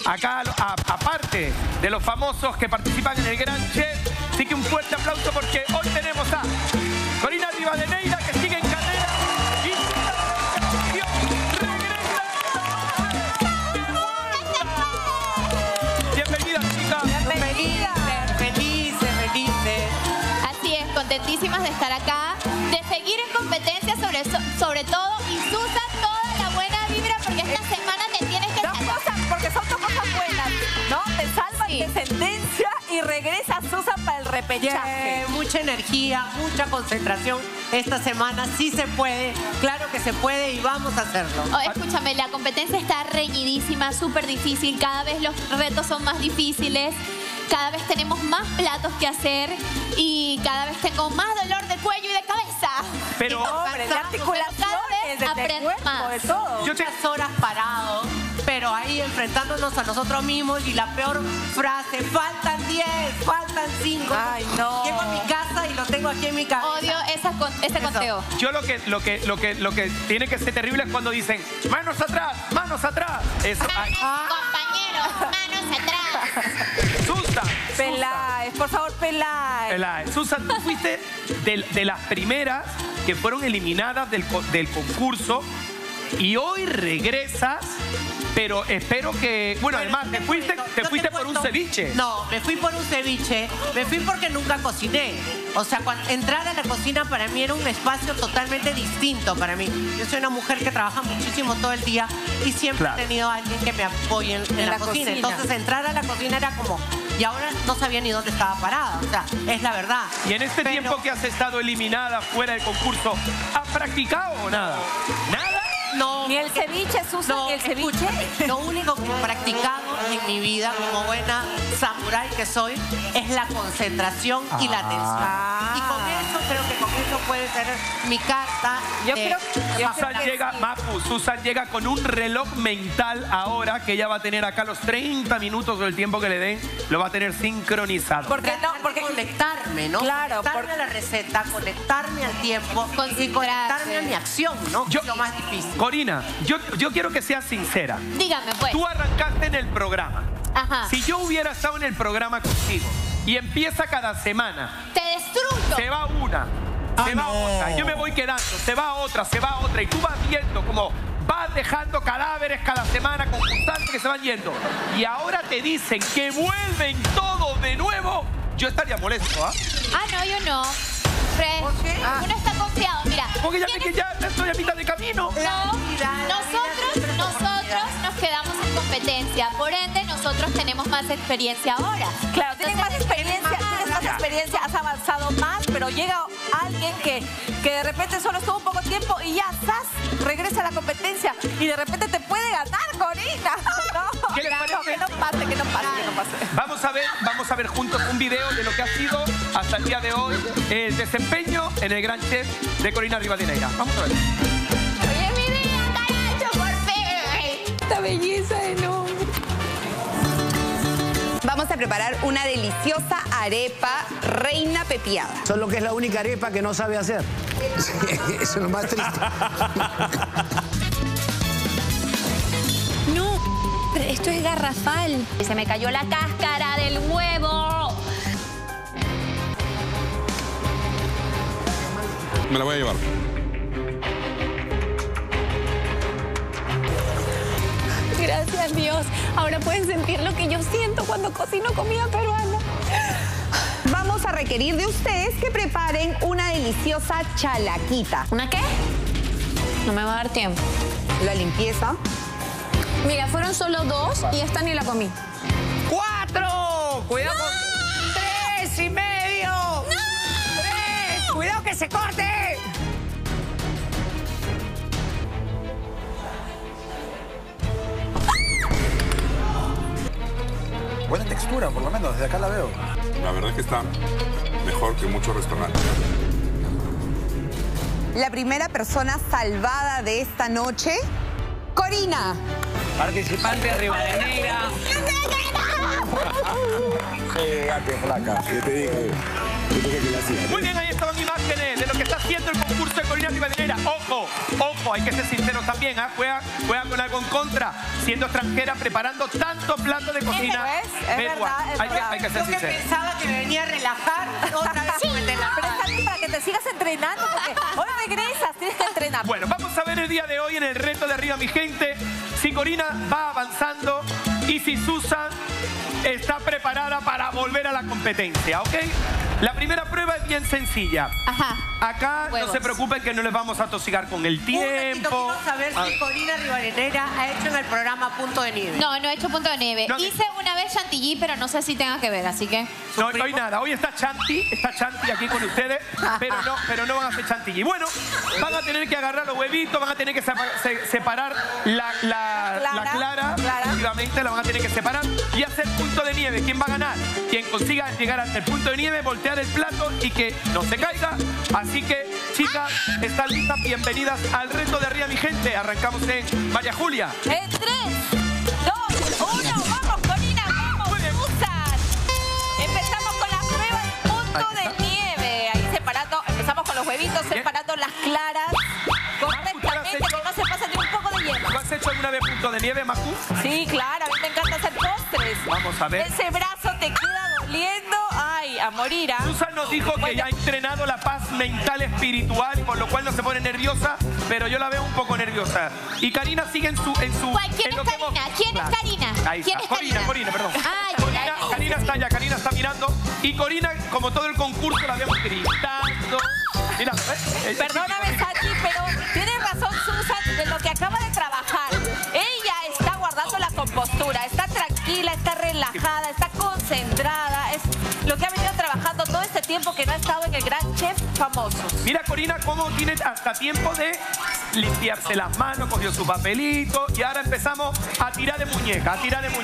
acá, aparte de los famosos que participan en el Gran Chef. Así que un fuerte aplauso porque hoy tenemos a Corina Rivadeneira, que sigue en carrera. Y regresa. Bienvenida, chicas. Felices. Así es, contentísimas de estar acá, de seguir en competencia sobre todo, y Susan, toda la buena vibra, porque esta semana te tienes que salvar. Porque son dos cosas buenas, ¿no? Te salvan de sentencia y regresa Susan para el repechaje. Mucha energía, mucha concentración. Esta semana sí se puede, claro que se puede y vamos a hacerlo. Oh, escúchame, la competencia está reñidísima, súper difícil. Cada vez los retos son más difíciles. Cada vez tenemos más platos que hacer y cada vez tengo más dolor de cuello y de cabeza. Pero, hombre, de articulaciones, de cuerpo, más. de todo. Muchas horas parados, pero ahí enfrentándonos a nosotros mismos y la peor frase, faltan 10, faltan 5. Ay, no. Llego a mi casa y lo tengo aquí en mi cabeza. Odio ese conteo. yo lo que tiene que ser terrible es cuando dicen manos atrás, manos atrás. Eso. Compañeros, manos atrás. Susan. Peláez, por favor, Peláez. Peláez. Susan, tú fuiste de las primeras que fueron eliminadas del concurso y hoy regresas, pero espero que... Bueno, además, te fuiste por un ceviche. No, me fui por un ceviche. Me fui porque nunca cociné. O sea, entrar a la cocina para mí era un espacio totalmente distinto para mí. Yo soy una mujer que trabaja muchísimo todo el día y siempre he tenido a alguien que me apoye en la cocina. Entonces, entrar a la cocina era como... Y ahora no sabía ni dónde estaba parada. O sea, es la verdad. Y en este tiempo que has estado eliminada fuera del concurso, ¿has practicado o nada? ¿Nada? No. Ni el ceviche, Susan, No, ni el ceviche. Lo único que he practicado en mi vida como buena samurái que soy es la concentración y la atención. Y con eso creo que con eso puede ser mi carta. Susan llega con un reloj mental ahora que ella va a tener acá los 30 minutos del tiempo que le den, lo va a tener sincronizado. Porque conectarme, ¿no? Claro, conectarme a la receta, conectarme al tiempo y conectarme a mi acción, ¿no? Es lo más difícil. Corina, yo quiero que seas sincera. Dígame, pues. Tú arrancaste en el programa. Ajá. Si yo hubiera estado en el programa contigo y empieza cada semana, Te destruyo. se va una, se va otra, yo me voy quedando, se va otra, y tú vas viendo como vas dejando cadáveres cada semana, concursantes que se van yendo. Y ahora te dicen que vuelven todos de nuevo. Yo estaría molesto, ¿ah? Ah, no, yo no. ¿Por qué? Uno está confiado, mira. Porque ya ve que ya estoy a mitad de camino. No, nosotros nos quedamos en competencia. Por ende, nosotros tenemos más experiencia ahora. Claro, tienes más experiencia, has avanzado más, pero llega alguien que de repente solo estuvo un poco tiempo y ya, regresa a la competencia y de repente te puede ganar, Corina. No, ¿Qué les parece? que no pase. Vamos a ver juntos un video de lo que ha sido hasta el día de hoy el desempeño en el Gran Chef de Corina Rivadeneira. Vamos a ver. Oye, mi vida, carajo, por fin. Esta belleza enorme. Vamos a preparar una deliciosa arepa reina pepiada. Solo que es la única arepa que no sabe hacer. Eso es lo más triste. No, pero esto es garrafal. Se me cayó la cáscara del huevo. Me la voy a llevar. Gracias, Dios. Ahora pueden sentir lo que yo siento cuando cocino comida peruana. Vamos a requerir de ustedes que preparen una deliciosa chalaquita. ¿Una qué? No me va a dar tiempo. La limpieza. Mira, fueron solo 2 y esta ni la comí. 4. Cuidado. ¡No! 3 y medio. ¡No! 3. Cuidado que se corte. Buena textura, por lo menos, desde acá la veo. La verdad es que está mejor que muchos restaurantes. La primera persona salvada de esta noche, Corina. Participante Rivadeneira. Qué flaca. Yo te dije que la hacía. Muy bien, ahí estaban imágenes de lo que está haciendo el concurso de Corina Rivadeneira. Ojo, ojo. ojo, hay que ser sinceros también, ¿ah? Juega con algo en contra, siendo extranjera, preparando tantos platos de cocina. Es verdad, hay que ser Yo que sinceros. pensaba que me venía a relajar, otra vez me metí en la Pero está bien para que te sigas entrenando, porque hoy regresas, tienes que entrenar. Bueno, vamos a ver el día de hoy en el reto de Arriba Mi Gente si Corina va avanzando y si Susan está preparada para volver a la competencia, ¿ok? La primera prueba es bien sencilla. Ajá. Acá Huevos. no se preocupen que no les vamos a tosigar con el Un ratito, tiempo. quiero saber si Corina Rivadeneira ha hecho en el programa Punto de Nieve. No, no he hecho punto de nieve. No, Hice una vez chantilly, pero no sé si tenga que ver, así que... No, no hay nada. Hoy está Chanti aquí con ustedes, pero no van a hacer chantilly. Bueno, van a tener que agarrar los huevitos, van a tener que separar la clara, efectivamente, la van a tener que separar y hacer punto de nieve. ¿Quién va a ganar? Quien consiga llegar hasta el punto de nieve, voltear el plato y que no se caiga. Así que, chicas, ¿están listas? Bienvenidas al reto de Arriba Mi Gente. Arrancamos en María Julia. En 3, 2, 1, vamos, Corina, vamos, Susan. Empezamos con la prueba de punto de nieve. Ahí separando, empezamos con los huevitos, separando las claras correctamente, que no se pase ni un poco de hielo. ¿Tú has hecho alguna vez punto de nieve, Macu? Sí, claro, a mí me encanta hacer postres. Vamos a ver. Ese brazo te queda doliendo, ay, a morir, ¿ah? Susan nos dijo que ya ha entrenado la paz mental espiritual, por lo cual no se pone nerviosa, pero yo la veo un poco nerviosa. Y Karina sigue en su ¿Quién es lo que hemos- Karina? ¿Quién Claro. es Karina? Ahí ¿Quién está. es Karina? Corina, perdón. Ay, Karina está allá, Karina está mirando. Y Corina, como todo el concurso, la vemos gritando. Mira, Perdóname, Santi, pero tienes razón, Susan, de lo que acaba de trabajar. Ella está guardando la compostura, está tranquila, está relajada, está concentrada. Es lo que ha venido trabajando todo este tiempo que no ha estado en el Gran Chef Famoso. Mira, Corina, cómo tiene hasta tiempo de limpiarse las manos, cogió su papelito y ahora empezamos a tirar de muñeca,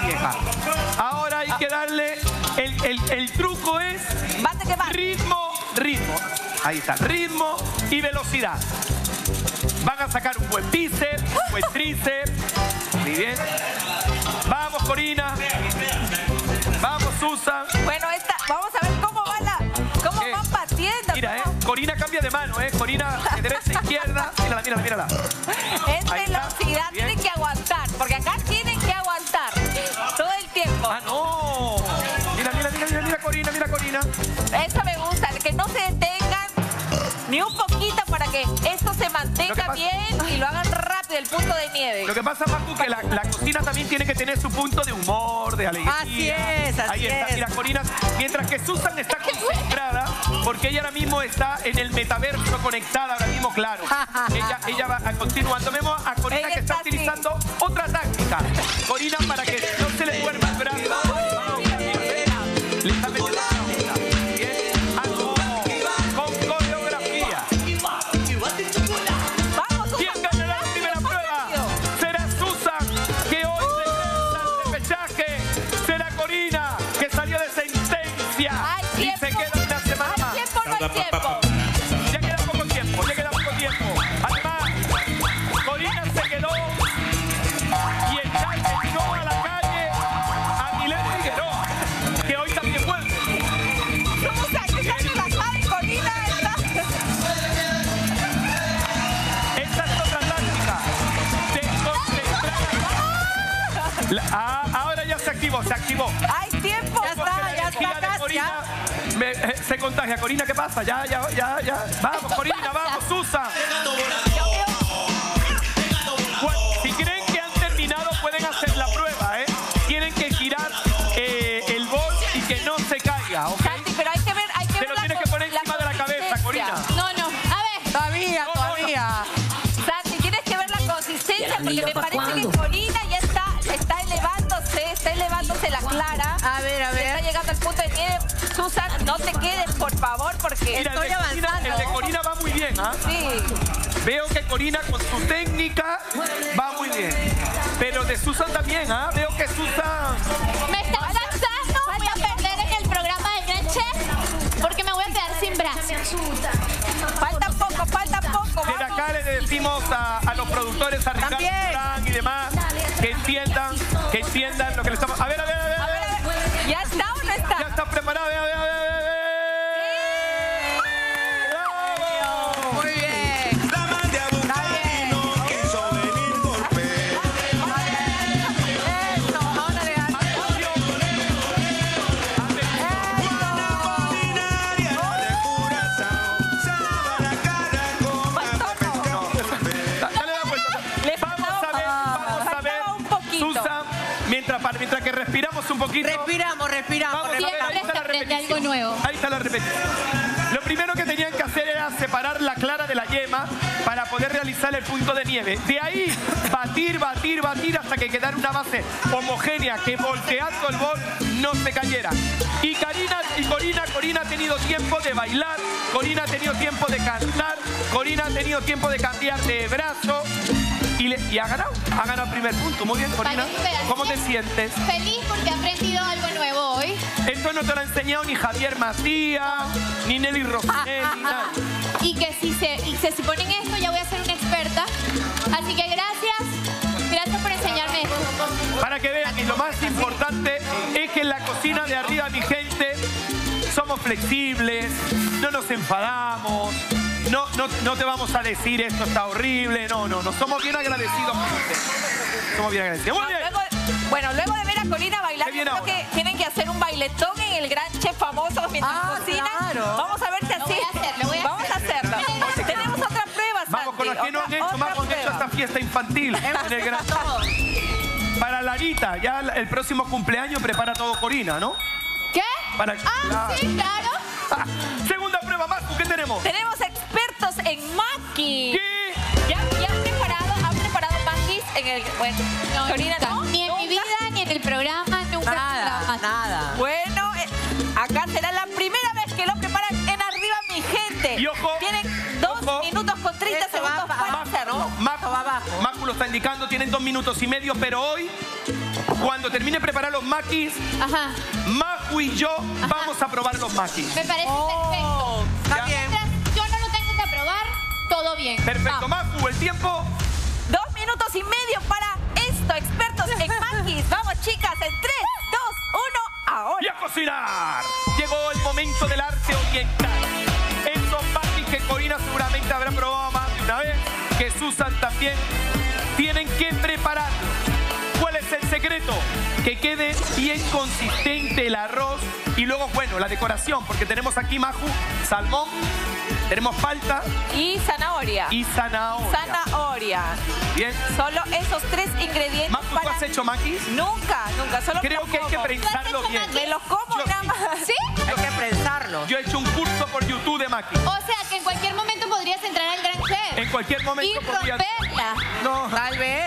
Ahora hay que darle, el truco es ritmo. Ahí está, ritmo y velocidad. Van a sacar un buen bíceps, un buen tríceps. Muy bien. Vamos, Corina. Vamos, Susan. Bueno, vamos a ver cómo van partiendo. Mira, Corina cambia de mano, Corina de derecha a izquierda. Mírala. Es velocidad, tienen que aguantar, porque acá tienen que aguantar todo el tiempo. ¡Ah, no! Mira, Corina. Eso me gusta, que no se detengan ni un poquito para que esto se mantenga bien y lo hagan rápido, el punto de nieve. Lo que pasa, Macu, que la cocina también tiene que tener su punto de humor, de alegría. Así es. Ahí está, mira, Corina. Mientras que Susan está concentrada, porque ella ahora mismo está en el metaverso conectada, ahora mismo, claro. Ella va continuando. Vemos a Corina Ella que está está utilizando otra táctica. Corina, para que no se le duerma el brazo. Le está metiendo la cabeza. Bien. Ah, no. Con coreografía. Vamos, ¿Quién ganará la primera prueba? ¿Será Susan, que hoy regresa al repechaje? ¿Será Corina, que salió de sentencia Hay y tiempo. se queda una semana más? ¿Hay tiempo o no hay tiempo? Ya queda poco tiempo. Además, Corina se quedó y echó a la calle a Milena Figueroa, que hoy también vuelve. Susan, que está relajada y Corina está... Esa es otra táctica. Ahora ya se activó. Hay tiempo. Ya está casi. Corina se contagia. Corina, ¿qué pasa? Ya. Vamos, Corina, vamos, Susan. Si creen que han terminado, pueden hacer la prueba, Tienen que girar el bol y que no se caiga, ¿ok? Santi, pero hay que ver Se lo tienes que poner encima de la cabeza, Corina. No. A ver. Todavía. Santi, tienes que ver la consistencia, porque me parece que Corina ya está elevándose la clara. A ver. Está llegando al punto de nieve. Susan, no te quedes, por favor, porque Mira, estoy avanzando. el de Corina va muy bien, Sí. Veo que Corina con su técnica va muy bien. Pero de Susan también, Veo que Susan... ¿Me están cansando? Voy a perder en el programa del Gran Chef porque me voy a quedar sin brazos. Falta poco. Desde acá le decimos a los productores, a Ricardo Durán y demás, que entiendan lo que le estamos... A ver. ¿Ya está o no está? Ya está preparado. Muy bien. Respiramos un poquito. Respiramos. Siempre se aprende algo nuevo. Ahí está la repetición. Lo primero que tenían que hacer era separar la clara de la yema para poder realizar el punto de nieve. De ahí, batir hasta que quedara una base homogénea que volteando el bol no se cayera. Y Corina ha tenido tiempo de bailar, Corina ha tenido tiempo de cantar, Corina ha tenido tiempo de cambiar de brazo y ha ganado el primer punto. Muy bien, Corina. ¿Cómo te sientes? Feliz porque he aprendido algo nuevo hoy. Esto no te lo ha enseñado ni Javier Macías, ni Nelly Rosinelli, ni nadie. Y que si se ponen esto ya voy a ser una experta. Así que gracias por enseñarme esto. Para que vean, y lo más importante es que en la cocina de arriba, mi gente, somos flexibles, no nos enfadamos, no te vamos a decir esto está horrible, no, somos bien agradecidos. Somos bien agradecidos. Muy bien. Luego de ver a Corina bailar, creo que tienen que hacer un bailetón en el gran chef famoso mientras cocinan. Claro. Vamos a ver si así. Vamos a hacerlo. Tenemos otra prueba, Santi. Vamos con las que no han hecho, más han hecho esta fiesta infantil. En el gran... Para Larita, ya el próximo cumpleaños prepara todo Corina, ¿no? ¿Qué? Claro. Sí, claro. Segunda prueba, Marco, ¿qué tenemos? Tenemos expertos en maquis. ¿Qué? ¿Ya han preparado maquis en el... Bueno, No, Corina, nunca. ¿no? Ni en mi vida, ni en el programa, nunca. Nada. Bueno, acá será la primera vez que lo preparan en arriba, mi gente. Y ojo, tienen 2 minutos con 30 Esto va segundos para hacerlo. Macu lo está indicando, tienen 2 minutos y medio, pero hoy, cuando termine de preparar los maquis, Ajá. Macu y yo vamos a probar los maquis. Me parece perfecto. Está bien. Mientras yo no lo tengo que probar, todo bien. Perfecto, Vamos. Macu, el tiempo. 2 minutos y medio para esto, expertos en maquis. Vamos, chicas, en 3, 2, 1, ahora. ¡Y a cocinar! Llegó el momento del arte oriental. Esos maquis que Corina seguramente habrá probado más de una vez, que Susan también, tienen que prepararlo. ¿Cuál es el secreto? Que quede bien consistente el arroz y luego, bueno, la decoración, porque tenemos aquí, Maju, salmón, tenemos palta Y zanahoria. Zanahoria. Bien. Solo esos 3 ingredientes. Maju, ¿tú has hecho maquis? Nunca. Solo Creo que hay que prensarlo bien. Me los como Yo nada sí. más. ¿Sí? Hay que prensarlo. Yo he hecho un curso por YouTube de maquis. O sea, que en cualquier momento podrías entrar al Gran Chef. En cualquier Y momento podría... romperla. No. Tal vez.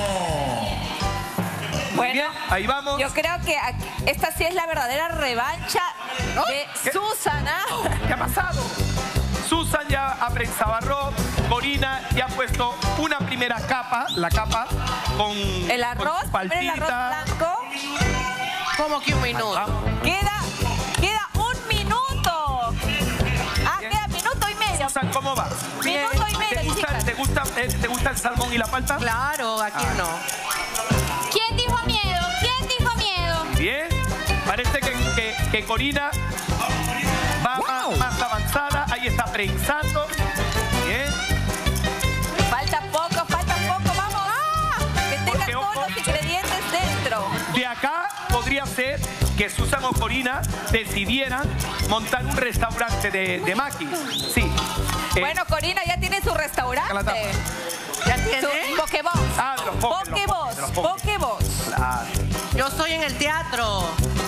Bueno, Bien, ahí vamos. yo creo que esta sí es la verdadera revancha de ¿Qué? Susana. ¿Qué ha pasado? Susan ya ha prensado arroz, Corina ya ha puesto una primera capa, la capa con El arroz, con primero el arroz paltita. blanco. ¿Cómo que un minuto? Vamos. Queda 1 minuto. Bien. Queda minuto y medio. Susan, ¿cómo va? Minuto y medio, chicas. ¿Te gusta el salmón y la palta? Claro, aquí no. ¿Quién dijo miedo? ¿Quién dijo miedo? Bien. Parece que Corina va más avanzada. Ahí está prensando. Bien. Falta poco, vamos. Que tengan Porque, todos ojo, los ingredientes dentro. De acá podría ser que Susan o Corina decidieran montar un restaurante de maquis. Sí. Bueno, Corina ya tiene su restaurante. La tapa. ¿Ya Su tiene? Pokebox. De los Pokebox. Pokebox. Claro. Yo estoy en el teatro.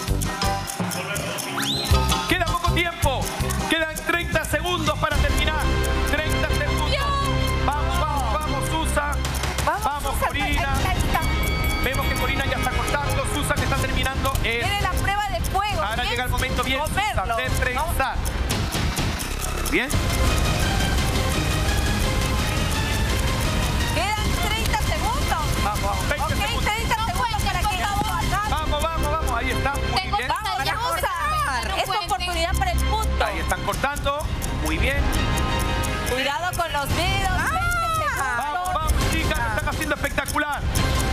Queda poco tiempo. Quedan 30 segundos para terminar. 30 segundos. Vamos, Susan. Vamos, Susan, Corina. ahí está. Vemos que Corina ya está cortando. Susan está terminando. Viene la prueba de fuego. Ahora llega el momento bien, comerlo. Susan, de prensar. Bien. Quedan 30 segundos. Vamos, 20 Ok, segundos. 30 segundos para que Vamos. Ahí está. Muy Tengo bien. Vamos, Para vamos cortar. a No esta cuenten. oportunidad para el punto. Ahí están cortando. Muy bien. Cuidado con los dedos. 20 segundos. Vamos, chicas, lo están haciendo espectacular.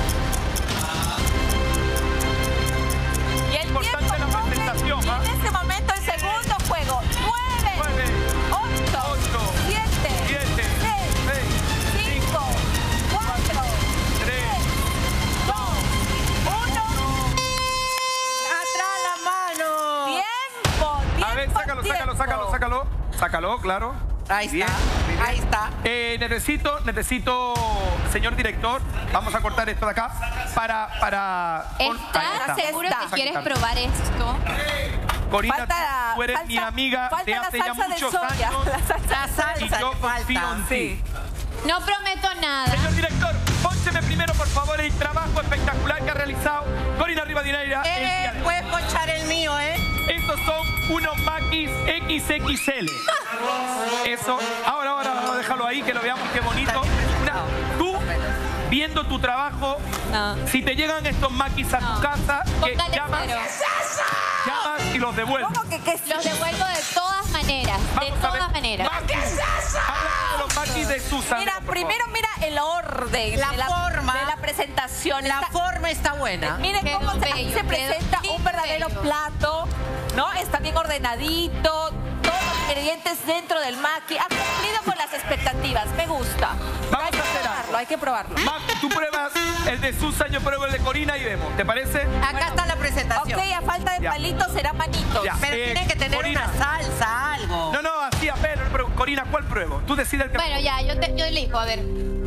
Y el Importante tiempo la corre. presentación, Y ¿ah? en este momento el segundo juego. 9, 9, 8, 7, 7, 6, 5, 4, 3, 2, 1. ¡Atrás la mano! Tiempo. A ver, sácalo, claro. Ahí Bien, está, muy bien. ahí está. Necesito, señor director, vamos a cortar esto de acá para... Ahí ¿Estás seguro Está. que quieres probar esto? Corina, Falta tú eres salsa- mi amiga falta de la hace ya salsa de muchos soya, años. la salsa La salsa Y yo le confío falta. en ti. No prometo nada. Señor director, póncheme primero, por favor, el trabajo espectacular que ha realizado Corina Rivadeneira el día de hoy. Puedes ponchar el mío, ¿eh? Estos son unos maquis XXL. Eso, ahora, déjalo ahí, que lo veamos, qué bonito. Tú, viendo tu trabajo, si te llegan estos maquis a tu casa, que Póngale llamas cero. y los devuelves. ¿Cómo que qué? Los devuelvo de todas maneras. De Vamos a ver. todas maneras. Maquis. Háblame de los maquis de Susan. Mira, por primero favor. mira el orden La forma. de la presentación. La forma está buena. Miren Quedó cómo se bello, presenta quedó un verdadero bello. plato, ¿no? Está bien ordenadito, todos los ingredientes dentro del maqui. Ha cumplido con las expectativas, me gusta. Vamos Hay a que hacer probarlo, algo. hay que probarlo. Maqui, tú pruebas el de Susan, yo pruebo el de Corina y vemos. ¿Te parece? Acá está la presentación. Ok, a falta de Ya. palitos será manitos. Ya. Pero tiene que tener Corina. una salsa, algo. No, así a ver, pero Corina, ¿cuál pruebo? Tú decides el que... Bueno, ya, yo elijo. A ver.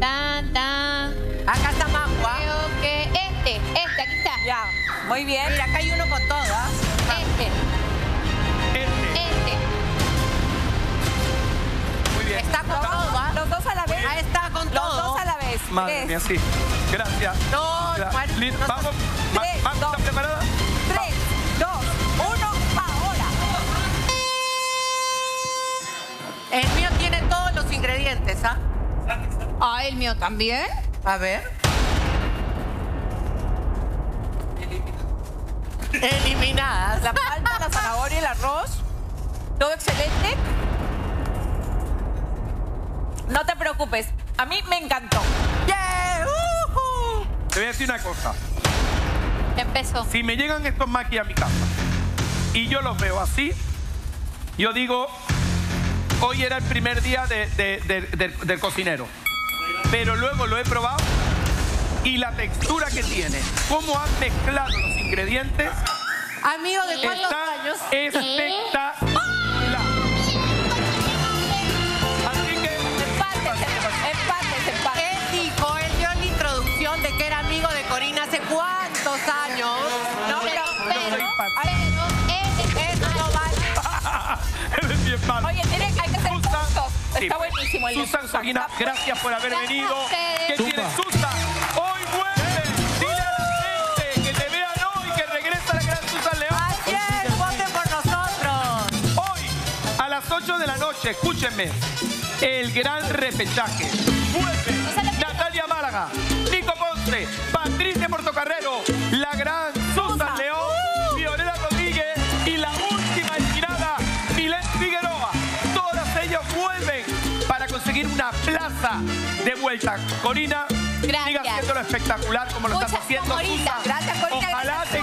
Acá está Magua. Creo que este, aquí está. Ya, muy bien. Mira, acá hay uno con todas. Este. Muy bien. Está con todo, ¿ah? Los dos a la vez. Ahí está con Los todo. dos a la vez. Madre Tres. mía, sí. Gracias. No, Ya. Juan, Lin, no vamos. Tres, ¿Estás dos. preparada? 3, 2, 1, ahora. El mío tiene todos los ingredientes, ¿ah? Ah, el mío también. A ver. Eliminadas. La palta, la zanahoria, el arroz. Todo excelente. No te preocupes. A mí me encantó. ¡Yeah! Te voy a decir una cosa. Empezó. Si me llegan estos maquis a mi casa y yo los veo así, yo digo, hoy era el primer día del cocinero. Pero luego lo he probado y la textura que tiene, cómo han mezclado los ingredientes, Amigo, ¿de cuántos está años? espectacular. Así que... Empates. Él dijo, él dio la introducción de que era amigo de Corina hace cuántos años. No, pero... Eso no vale. Eres bien malo. Oye, miren, hay que hacer Susan, puntos. sí. Está buenísimo el de Susan Corina, gracias por haber Gracias venido. a ustedes. ¿Qué tiene Susan? Hoy vuelve. Dile a la gente que te vean hoy, que regresa la gran Susan León. Así es, voten por nosotros. Hoy, a las 8 de la noche, escúchenme, el gran repechaje. Vuelve Natalia Málaga, Nico Ponce, Patricia Portocarrero, la gran Susan León, Fiorella Rodríguez y la última eliminada, Milet Figueroa. Todas ellas vuelven para conseguir una plaza de vuelta. Corina, Gracias. siga haciéndolo espectacular como lo estás Muchas haciendo, Corina. Susan. Gracias, Corina. Ojalá Gracias.